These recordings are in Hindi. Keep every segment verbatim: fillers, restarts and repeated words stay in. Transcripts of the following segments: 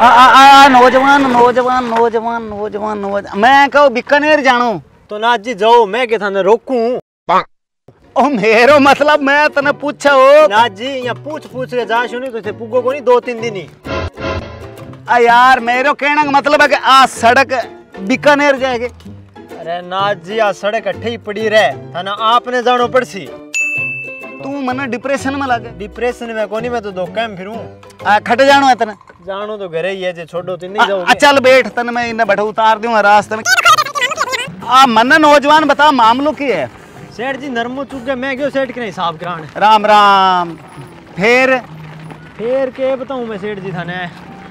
आ, आ, आ, नौजवान नौजवान नौजवान नौजवान नौजवान मैं कहूँ बीकानेर जानो तो ना जी जाओ, मैं के थाने रोकूं? ओ मेरो मतलब मैं तने पूछा हो ना जी, यहाँ पूछ पूछ के जा सुनी तो थे पुगो को नहीं दो तीन दिन ही। आ यार मेरो कहने का मतलब है कि आ सड़क बीकानेर जाएगी। अरे ना जी, आ सड़क अठे ही पड़ी रहे थाना आपने जानो पड़सी। तू मने डिप्रेशन में लागे? डिप्रेशन में कोनी, मैं तो दो कैम फिरूं। आ खट जानो है तने? जानो तो घरे ही है, जे छोड़ो तो नहीं जाओगे। चल बैठ, तने मैं इन्हें बैठा उतार दूंगा रास्ते में। आ मने नौजवान बता मामलो की है? सेठ जी नरमो चुक गया, मैं क्यों सेठ के नहीं हिसाब कराने। राम राम। फिर फिर के बताऊं मैं सेठ जी थाने?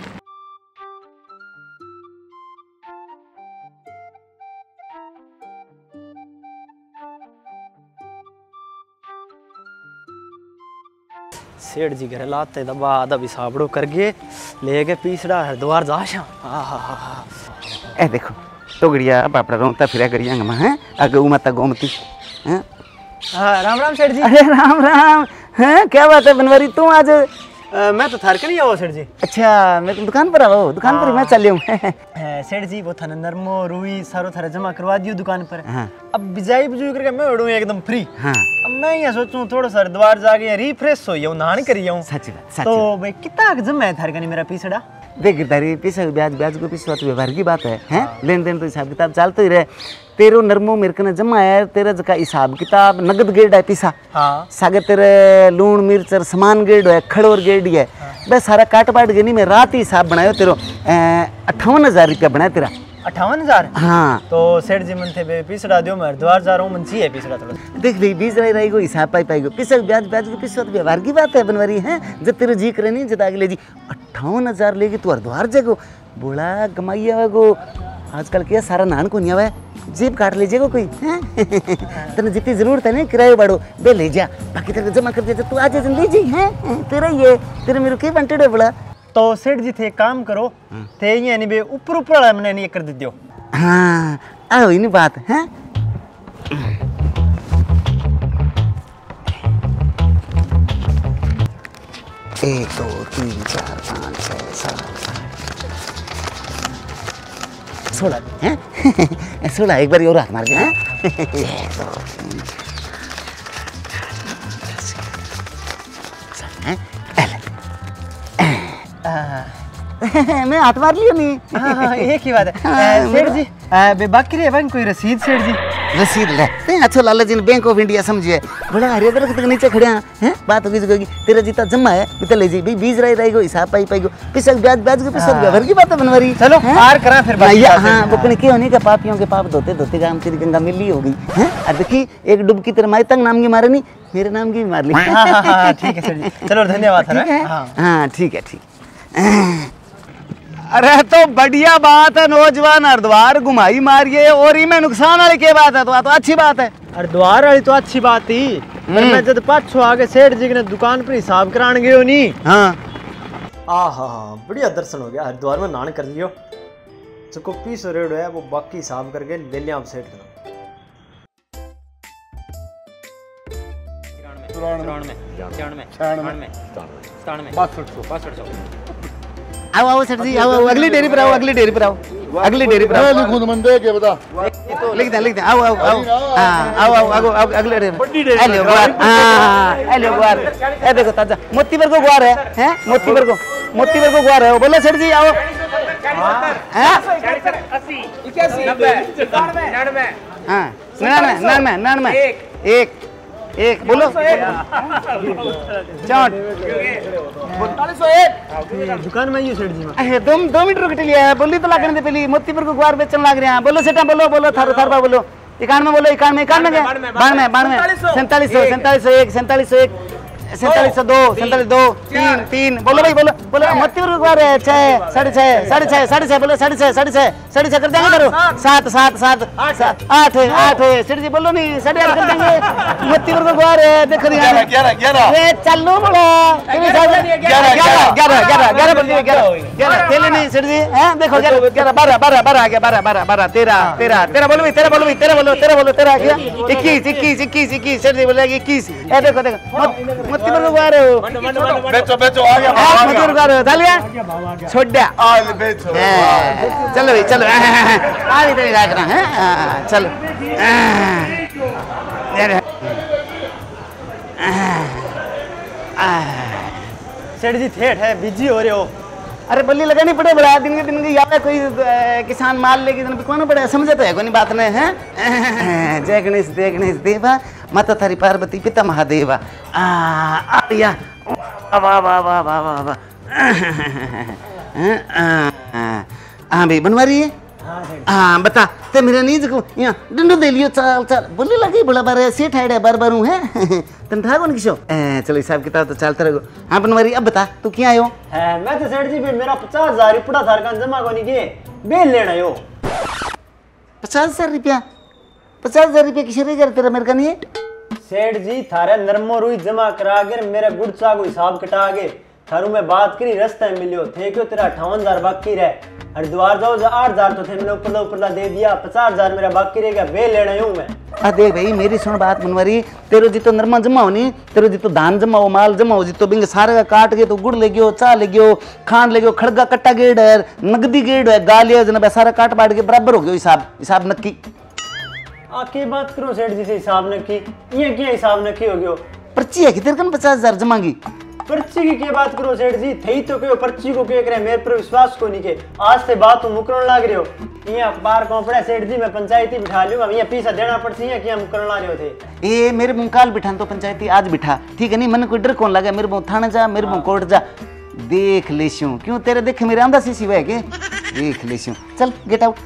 सेठ जी घर लाते दबा दबी साबड़ो कर गए लेके पीसड़ा हरिद्वार जाशा। ए देखो टोगड़िया पापड़ा रोता फिरा करिया हैं अगू माता गोमती हैं। हाँ, राम राम सेठ जी। अरे राम राम। हैं क्या बात है बनवारी, तू आज? आ, मैं तो थार के नहीं आओ सेठ जी। अच्छा मैं तो दुकान पर आओ, दुकान पर मैं चल हूँ। सेठ जी वो थाने नरमो रुई सारो थारे जमा करवा दियो दुकान पर। हाँ। अब बिजाई बुजुई करके मैं उड़ूं एकदम फ्री। हाँ। अब मैं यहाँ सोचूं थोड़ा सा हरिद्वार जाके रिफ्रेश हो जाऊं, नहान करी जाऊं। सच बात सच। तो भाई कितना जमा है थारे का नहीं मेरा पीसड़ा? देख गिरधारी पैसा ब्याज ब्याज को पीछे तो व्यवहार की बात है हैं, लेन देन तो हिसाब किताब चलते ही रहे। तेरो नरमो मेरे कने जमा है, तेरा जका हिसाब किताब नगद गेड है पीसा। हाँ। सागे तेरे लूण मिर्च और सामान गेड है, खड़ोर गेड है। बस सारा काट पाट के नहीं मैं रात ही हिसाब बनायो तेरो अट्ठावन हजार रुपया बनाया तेरा। अट्ठावन हजार? हाँ। तो सेठ जी मन थे बे पीसड़ा दियो, मैं हरिद्वार जा रहा हूँ, मन चाहिए पीसड़ा थोड़ा। देख भाई बीस रही रहेगो हिसाब पाई पाएगो पीसा ब्याज ब्याज को पीछे तो व्यवहार की बात है बनवारी है। जब तेरे जी करे नहीं जब अगले जी अट्ठावन हजार लेगी तू हरिद्वार जाएगो, बोला कमाई आवेगो। आजकल क्या सारा नान को नहीं आवे, जेब काट लीजिएगा कोई हैं। तेने जितनी जरूरत है ना किराए बाड़ो बे ले जा, बाकी तेरे जमा कर दिया तू आज ले जी हैं तेरा ये तेरे मेरे के वांटेड है बड़ा। तो सेठ जी थे काम करो थे ये नहीं बे ऊपर ऊपर वाला मैंने नहीं कर दियो। हाँ आओ इन बात हैं। एक दो तीन चार पाँच छः सात सोलह हैं। सोलह एक बार और हाथ मार के हैं। एक दो तीन मैं हाथ मार लियो नहीं। हाँ, एक ही बात है सेठ जी। बे बाकी रे बैंक कोई रसीद सेठ जी? रसीद ले अच्छा लाला जी ने बैंक ऑफ इंडिया समझिए बड़ा हरियाणा तक नीचे खड़े हैं। बात होगी होगी तेरा जीता जमा है बिता ले जी भाई बीज रही रहेगो हिसाब पाई पाएगो पिसक ब्याज ब्याज के पिसक व्यवहार की बात है बनवारी। चलो पार करा फिर बात। हाँ बुकने के होने का पापियों के पाप धोते धोते गाम तेरी गंगा मिली होगी हैं। अब देखी एक डुबकी तेरे माई तंग नाम की मारे नहीं मेरे नाम की भी मार ली। ठीक है सेठ जी, चलो धन्यवाद। हाँ ठीक है ठीक। अरे तो बढ़िया बात है नौजवान हरिद्वार घुमाई मारिए और ही में नुकसान वाली क्या बात है? तो, तो अच्छी बात है हरिद्वार वाली तो अच्छी बात थी पर मैं जब पाछो आगे सेठ जी ने दुकान पर हिसाब कराने गयो नहीं। हाँ आहा बढ़िया दर्शन हो गया, हरिद्वार में नान कर लियो। जो पीस रेड है वो बाकी हिसाब करके ले लिया आप सेठ का। आओ आओ सर जी आओ अगली डेरी पर आओ अगली डेरी पर आओ अगली डेरी पर आओ लिखूं मन दे के बता लिख दे लिख दे आओ आओ आओ हां आओ आओ आओ अगले डेरी हेलो गुआर। हां हेलो गुआर ए देखो ताजा मोतीबर को गुआर है हैं मोतीबर को मोतीबर को गुआर है। बोलो सर जी आओ। हां अस्सी इक्यासी नब्बे निन्यानवे हां निन्यानवे निन्यानवे निन्यानवे एक एक बोलो चौंठ दुकान में ये सेठ जी में दो दो मिनट रुक लिया बोली तो लागने दे पहली मोतीपुर को गुआर बेचन लाग रहे हैं। बोलो सेठा बोलो बोलो थारो थारबा बोलो इक्यानवे बोलो इक्यानवे इक्यानवे बानवे बानवे सैंतालीस सौ सैंतालीस सौ एक सैंतालीस सौ एक सैंतालीस सौ दो सैंतालीस दो तीन तीन बोलो भाई बोलो बोलो मोतीपुर को गुआर है छः साढ़े छः साढ़े छः साढ़े छः बोलो साढ़े छः साढ़े छः साढ़े छः कर देंगे करो सात सात सात सात आठ आठ सेठ जी बोलो नहीं साढ़े आठ कर देंगे। मोतीपुर को गुआर है देखो ग्यारह ग्यारह चलो बोलो ग्यारह ग्यारह ग्यारह ग्यारह ग्यारह बोल दिए ग्यारह ग्यारह तेले नहीं सेठ जी हैं देखो ग्यारह ग्यारह बारह बारह बारह आ गया बारह बारह बारह तेरह तेरह तेरह बोलो भाई तेरह बोलो भाई तेरह बोलो तेरह बोलो तेरह आ गया इक्कीस इक्कीस इक्कीस इक्कीस सेठ जी बोलेगा इक्कीस ए देखो देखो मत की बरको आ रहे हो बेचो बेचो आ गया मत की बरको आ रहे हो चल गया छोड़ दिया आ बेचो चलो भाई चलो आ भी तेरी रखना है चलो सेठ जी ठेठ है बिजी हो रहे हो। अरे बल्ली लगानी पड़े बड़ा दिन के दिन की याद है कोई अ, किसान माल लेके दिन बिकवाना पड़े समझे तो है कोई बात नहीं है जय गणेश जय गणेश देवा माता थारी पार्वती पिता महादेवा आ आ या वाह वाह वाह वाह वाह वाह हाँ भाई बनवा रही है हाँ बता ते मेरा नीज को यहाँ डंडो दे लियो चल चल बोलने लगी बड़ा बार सेठ है बार बार हूँ है तुम था कौन किसो चलो हिसाब किताब तो चलता रहो हाँ बनवारी अब बता तू क्या आयो है मैं तो सेठ जी भी मेरा पचास हजार रुपया थार का जमा को नहीं किए बेल लेना यो पचास हजार रुपया पचास हजार रुपया किसे रे कर तेरा मेरे का नहीं है सेठ जी थारे नरमो रुई जमा करा के मेरे गुड़चा को हिसाब कटा के थारू में बात करी रास्ते में मिलियो थे क्यों तेरा अठावन हजार बाकी रहे हरिद्वार जाओ आठ हजार तो थे मैंने ऊपर ऊपर दे दिया पचास हजार मेरा बाकी रहेगा बेल लेना यूं मैं आ देख भाई मेरी सुन बात बनवारी तेरो जितो नरमा जमा हो नी तेरो जितो धान जमा हो माल जमा हो जितो बिंग सारे का काट के तो गुड़ ले गयो चा ले गयो खान ले गयो खड़गा कट्टा गेड़ है नगदी गेड़ है गालिया जन सारा काट पाट के बराबर हो गयो हिसाब हिसाब नक्की आके बात करो सेठ जी से हिसाब नक्की ये क्या हिसाब नक्की हो गयो पर्ची है कि तेरे कन पचास हजार जमा की पर्ची की क्या बात करो सेठ जी थई तो क्यों पर्ची को क्या करे मेरे पर विश्वास को नहीं के आज से बात तुम मुकरण लाग रहे हो ये बार कौन पड़ा सेठ जी मैं पंचायती बिठा लूंगा ये पैसा देना पड़ती है क्या मुकरण ला रहे थे ए मेरे मुंह काल बिठा तो पंचायती आज बिठा ठीक है नहीं मन कोई डर कौन लगा मेरे मुंह थाने जा मेरे मुंह कोर्ट जा देख लेशू क्यों तेरे देख मेरे आंदा सी सिवा है के देख लेशू चल गेट आउट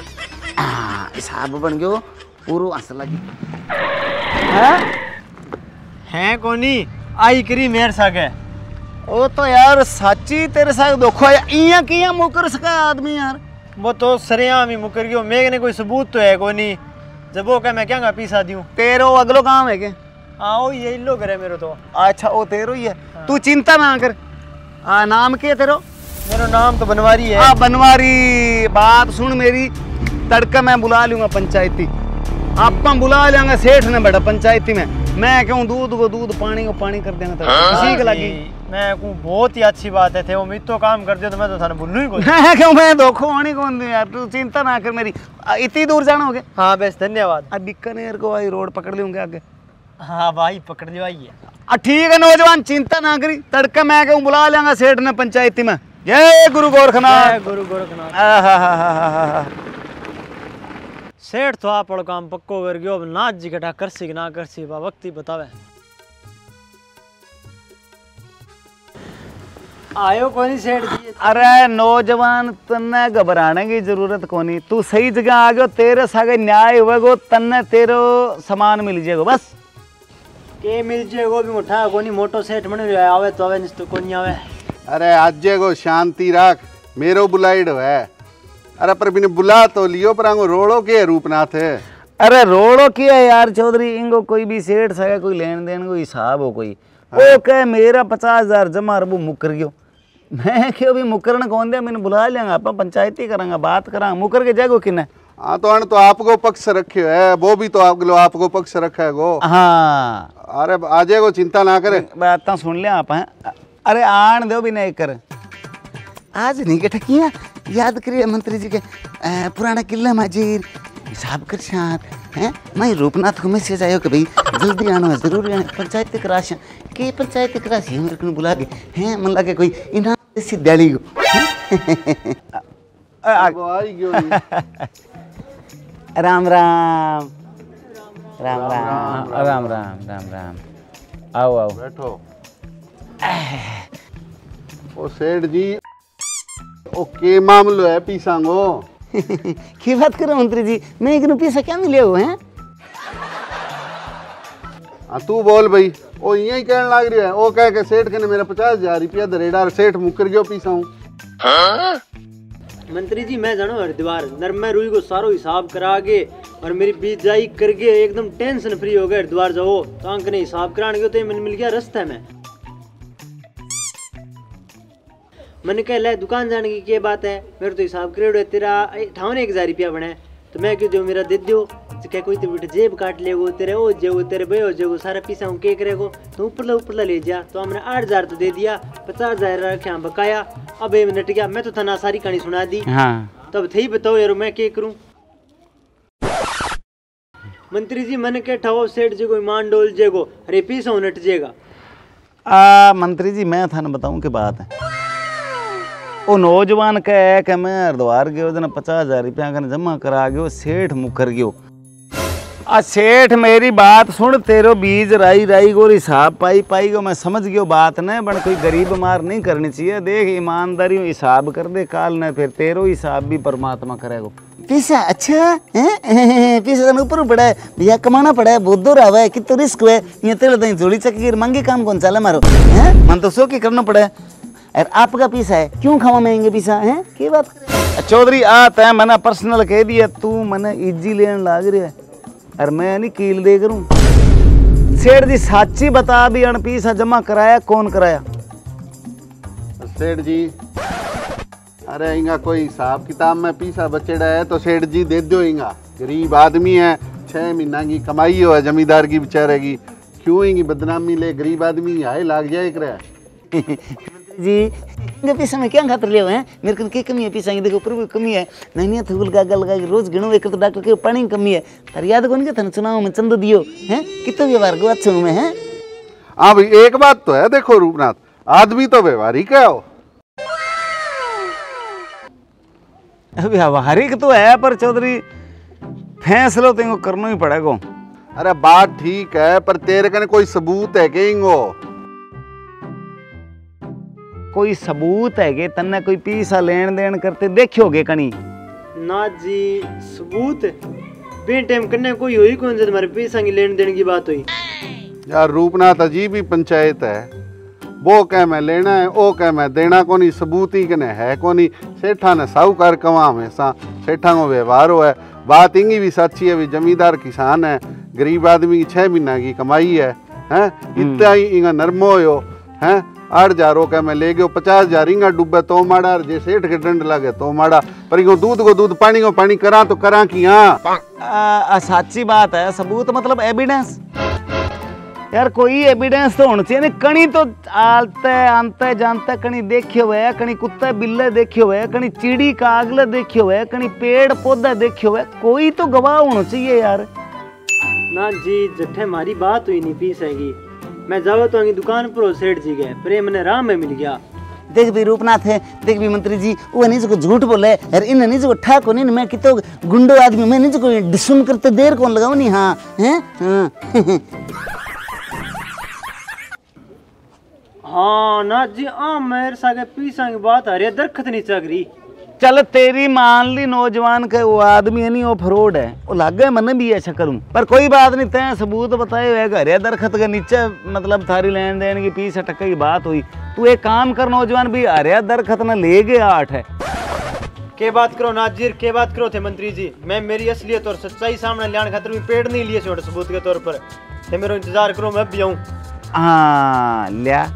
हिसाब बन गयो पूरो असला की हां है कोनी आई करी मेरे सागे ओ तो यार साची तेरे साथ धोखा है इया किया मुकर सका आदमी यार वो तो सरेआम ही मुकर गयो मेरे कोई सबूत तो है कोनी जब वो कह मैं क्या पीसा दूं तेरो अगलो काम है के आओ यही लो करे मेरे तो अच्छा ओ तेरो ही है तू चिंता ना कर आ नाम के तेरो मेरा नाम तो बनवारी है हाँ बनवारी बात सुन मेरी तड़का मैं बुला लूंगा पंचायती आप बुला लेंगे सेठ ने बड़ा पंचायती में मैं कहूँ दूध को दूध पानी को पानी कर देना था किसी के लगी मैं कहूँ बहुत ही अच्छी बात है थे वो मित तो काम कर दियो तो मैं तो थाने भूलू ही कोई मैं क्यों मैं धोखो आनी कौन दूं यार तू चिंता ना कर मेरी इतनी दूर जाना होगे हाँ बस धन्यवाद अब बीकानेर को आई रोड पकड़ लूंगे आगे हाँ भाई पकड़ लियो आई है ठीक है नौजवान चिंता ना करी तड़का मैं कहूँ बुला लेंगा सेठ ने पंचायती में जय गुरु गोरखनाथ गुरु गोरखनाथ सेठ तो आप काम पक्को कर गयो अब नाच जी कटा कर सी ना कर सी वक्त ही बतावे आयो कोनी सेठ जी अरे नौजवान तन्ने घबराने की जरूरत कोनी तू सही जगह आ गयो तेरे सागे न्याय होगो तन्ने तेरो सामान मिल जाएगो बस के मिल जाएगो भी उठा कोनी मोटो सेठ मन आवे तो आवे नहीं तो कोनी आवे अरे आज को शांति रख मेरो बुलाइड है अरे पर बिने बुला तो लियो पर आंगो रोड़ो के रूपनाथ है अरे रोड़ो किया यार चौधरी इंगो कोई भी सेठ सगा कोई लेन देन को हिसाब हो कोई वो कह मेरा पचास हजार जमा वो मुकर गयो मैं क्यों भी मुकरन कौन दिया मैंने बुला लेंगे आप पंचायती करेंगे बात करा मुकर के जाएगो कि न हाँ तो अन तो आपको पक्ष रखे है वो भी तो आप लो आपको पक्ष रखा है गो हाँ अरे आजे को चिंता ना करे बात सुन लिया आप हैं अरे आन दो भी नहीं कर आज नहीं के ठकिया याद करिए मंत्री जी के आ, पुराना किला माजीर हिसाब कर साथ हैं मैं रूपनाथ को मैसेज आयो कि भाई जल्दी आना है जरूर आना पंचायती कराशा के पंचायती कराशी मेरे को बुला के हैं मन लगे कोई इनाम सी दिहाड़ी को राम राम राम राम राम राम राम राम आओ आओ बैठो ओ सेठ जी ओ के मामलो है पीसांगो की बात करो मंत्री जी मैं एक पैसा क्या मिले हुए हैं हाँ तू बोल भाई ओ यही कहने लग रही है ओ कह के सेठ के ने मेरा पचास हजार रुपया दरेडार सेठ मुकर गयो पीसा हूँ मंत्री जी मैं जानो हरिद्वार नरमे रुई को सारो हिसाब करा के और मेरी बीत जाई करके एकदम टेंशन फ्री हो गए हरिद्वार जाओ तो अंक ने हिसाब कराने गयो तो मन मिल गया रास्ते में मैंने कह ले दुकान जाने की क्या बात है, मेरे तो हिसाब करेड़ो है तेरा अठावन एक हजार रुपया बने, तो मैं क्यों जो मेरा दे दो, क्या कोई तो बेटा जेब काट लेगो तेरे ओ जेगो तेरे बे हो जेगो सारा पीसा हूँ के करेगो, तो ऊपर ला ऊपर ला ले जा। तो हमने आठ हजार तो दे दिया, पचास हजार रखे बकाया। अब एक मिनट गया, मैं तो थाना सारी कहानी सुना दी। हाँ तब थे ही बताओ यार मैं क्या करूँ। मंत्री जी मैंने क्या ठाओ सेठ जी को ईमान डोल जेगो, अरे पीसा नट जेगा। आ मंत्री जी मैं थाने बताऊं की बात है, वो नौजवान कहे कि मैं हरिद्वार गयो जना पचास हजार रुपया का जमा करा गयो, सेठ मुकर गयो। आ सेठ मेरी बात सुन, तेरो बीज राई राई गो हिसाब पाई पाई गो, मैं समझ गयो बात न बन कोई गरीब मार नहीं करनी चाहिए। देख ईमानदारी हिसाब कर दे, काल न फिर तेरो हिसाब भी परमात्मा करेगो। पैसा अच्छा है, पैसा तो ऊपर पड़ा है भैया, कमाना पड़ा है, बहुत दूर आवा है, कितना रिस्क है ये तेरे तो जोड़ी चक्की मांगे काम कौन चाला मारो है, मन तो सो के करना पड़ा है। अरे आपका पीसा है क्यों खावा महंगे पीसा है, क्या बात करे चौधरी। आ तय मैंने पर्सनल कह दिया, तू मैंने इज्जी लेने लाग रहा है, अरे मैं नहीं कील दे करूं। सेठ जी साची बता भी अन पीसा जमा कराया कौन कराया। सेठ जी अरे इंगा कोई हिसाब किताब में पीसा बचेड़ा है तो सेठ जी दे दो, इंगा गरीब आदमी है, छह महीना की कमाई हो है जमींदार की बेचारे की, क्यों इंगी बदनामी ले, गरीब आदमी आए लाग जाए कर जी पैसा में क्या खातर ले हैं, मेरे को क्या कमी है पैसा की, देखो ऊपर भी कमी है, नहीं नहीं थूल गागा लगा के रोज गिनो, एक तो डॉक्टर के पानी की कमी है, पर याद कौन के थाने चुनाव में चंदो दियो हैं, कितना व्यवहार को अच्छे में है। हाँ भाई एक बात तो है, देखो रूपनाथ आदमी तो व्यवहारिक है हो, व्यवहारिक तो है पर चौधरी फैसलो तेको करना ही पड़ेगा। अरे बात ठीक है पर तेरे कने कोई सबूत है कहेंगो, कोई सबूत है कि तन्ने कोई पैसा लेन देन करते देखोगे कनी ना जी, सबूत बे टाइम करने कोई होई कौन से तुम्हारे पैसा की लेन देन की बात हुई। यार रूपनाथ अजीब ही पंचायत है, वो कह मैं लेना है वो कह मैं देना को नहीं, सबूत ही कने है को नहीं। सेठा ने साहूकार कमा हमेशा सेठा को व्यवहार हो है, बात इंगी भी सच्ची है, भी जमींदार किसान है, गरीब आदमी की छह महीना की कमाई है, हैं इतना ही इंगा नरमो हो हैं, आठ हजार हो मैं ले गयो, पचास हजार इंगा डूबे तो माड़ा, जे सेठ के डंड लगे तो माड़ा, पर इको दूध को दूध पानी को पानी करा तो करा की। हाँ साची बात है, सबूत मतलब एविडेंस, यार कोई एविडेंस तो होना चाहिए ना। कणी तो आलते आनते जानते कणी देखे हुए, कणी कुत्ते बिल्ले देखे हुए, कणी चिड़ी कागले देखे हुए, कणी पेड़ पौधे देखे हुए, कोई तो गवाह होना चाहिए यार। ना जी जट्ठे हमारी बात हुई नहीं पीसेगी, मैं जावा तो दुकान पर सेठ जी गए, प्रेम ने राम में मिल गया। देख भी रूपनाथ है, देख भी मंत्री जी वो नहीं जो झूठ बोले यार, इन नहीं जो ठाक नहीं, मैं कितो गुंडो आदमी, मैं नहीं जो कोई डिसुन करते देर कौन लगाऊं नहीं। हाँ हैं हाँ हाँ ना जी आ मेरे सागे पीसा की बात आ रही है, दरखत नहीं चग रही। चल तेरी मान ली नौजवान के वो आदमी है नहीं, वो फ्रॉड है, वो लग गए मैंने भी ऐसा करूं, पर कोई बात नहीं, तय सबूत बताए हुए घरे दरखत के नीचे मतलब थारी लेन देन की पीस टक्के की बात हुई, तू एक काम कर नौजवान भी हरिया दरखत न ले गया आठ है। के बात करो नाजिर, के बात करो थे मंत्री जी, मैं मेरी असलियत और सच्चाई सामने लाने खातर भी पेड़ नहीं लिए छोटे सबूत के तौर पर, ते मेरा इंतजार करो मैं भी आऊं। हाँ लिया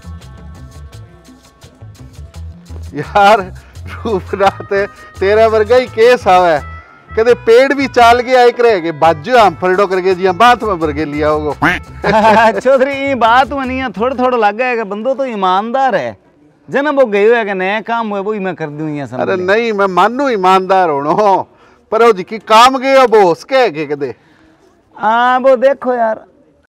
यार रूपनाथ तेरा वर्गा ही केस आवे, कदे पेड़ भी चाल के आए करे बाजू हम फरडो करके जी बात में भर के लिया होगो। चौधरी ये बात में नहीं है, थोड़ा थोड़ा लग गया कि बंदो तो ईमानदार है, जन्म वो गए हुए नया काम हुए वो ही मैं कर दूं ये समझ। अरे नहीं मैं मानू ईमानदार होनो, पर वो जी की काम गए वो उसके के कदे। हाँ वो देखो यार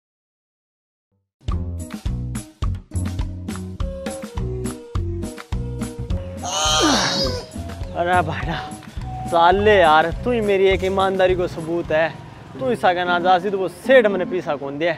अरे भाड़ा साले यार, तू ही मेरी एक ईमानदारी को सबूत है, तू ऐसा कहना जासी तो वो सेठ मैंने पीसा कौन दिया।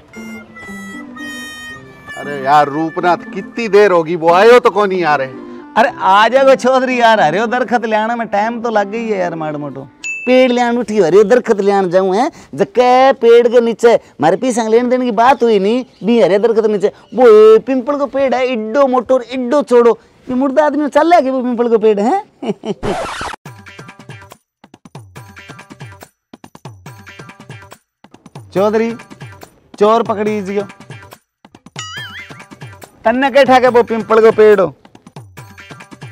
अरे यार रूपनाथ कितनी देर होगी, वो आयो तो कौन नहीं आ रहे। अरे आ जाओ चौधरी यार, अरे वो दरखत ले आने में टाइम तो लग गई है यार, माड़ मोटो पेड़ ले आन उठी, अरे दरखत ले आन जाऊं है जके पेड़ के नीचे मारे पीसा लेने देने की बात हुई नहीं भी, अरे दरखत नीचे वो पिंपल को पेड़ है, इड्डो मोटो इड्डो छोड़ो, ये मुर्दा आदमी चल रहा है कि वो पिंपल को पेड़ है। चौधरी चोर पकड़ी जियो, तन्ने के ठाके वो पिंपल को पेड़ हो,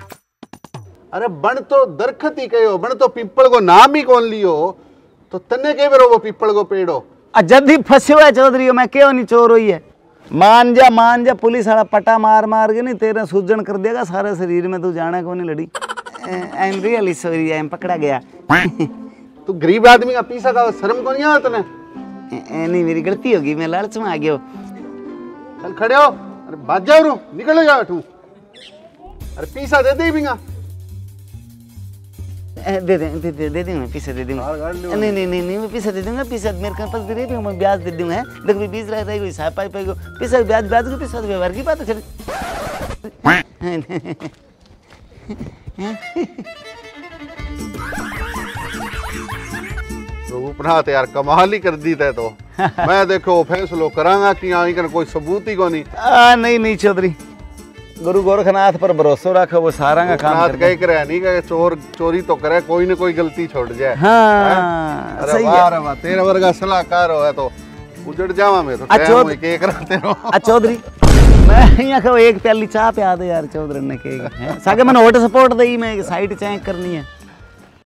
अरे बन तो दरखत ही कहो, बन तो पीपल को नाम ही कौन लियो, तो तन्ने के बेरो वो पीपल को पेड़ो। जद ही फंसे हुआ चौधरी मैं क्यों नहीं चोर हुई है। मान जा मान जा, पुलिस वाला पटा मार मार के नहीं तेरे सूजन कर देगा सारे शरीर में, तू जाना कौन लड़ी। I am really sorry, I am पकड़ा गया। तू गरीब आदमी का पीसा का शर्म को नहीं आता तने? नहीं मेरी गलती होगी, मैं लालच में आ गया। चल खड़े हो, अरे बाज जाओ रू, निकल जाओ तू। अरे पीसा दे दे बिंगा। दे दे दे दे दे दूंगा, पीसा दे दूंगा। नहीं नहीं नहीं नहीं मैं पीसा दे दूंगा, पीसा मेरे पास दे दे मैं ब्याज दे दूंगा। देख भी बीस लाख रहेगा हिसाब पाई पाई को पीसा ब्याज ब्याज को पीसा व्यवहार की बात है। चल रूपनाथ यार कमाल ही कर दी थे तो। मैं देखो फैसलो करांगा कि यहाँ इकन कोई सबूत ही को नहीं। आ, नहीं नहीं चौधरी, गुरु गोरखनाथ पर भरोसा रखो, वो सारा का काम कर कह करे नहीं कहे चोर चोरी तो करे, कोई न कोई गलती छोड़ जाए। हाँ, अरे सही वाह है। रे वाह, तेरे वर्गा सलाहकार हो है तो उजड़ जावा मैं तो अच्छा के कराते रहो। आ चौधरी मैं यहाँ कहो एक प्याली चाह पे आ दे यार चौधरी ने के सागे मैंने वोट सपोर्ट दई, मैं साइड चेक करनी है।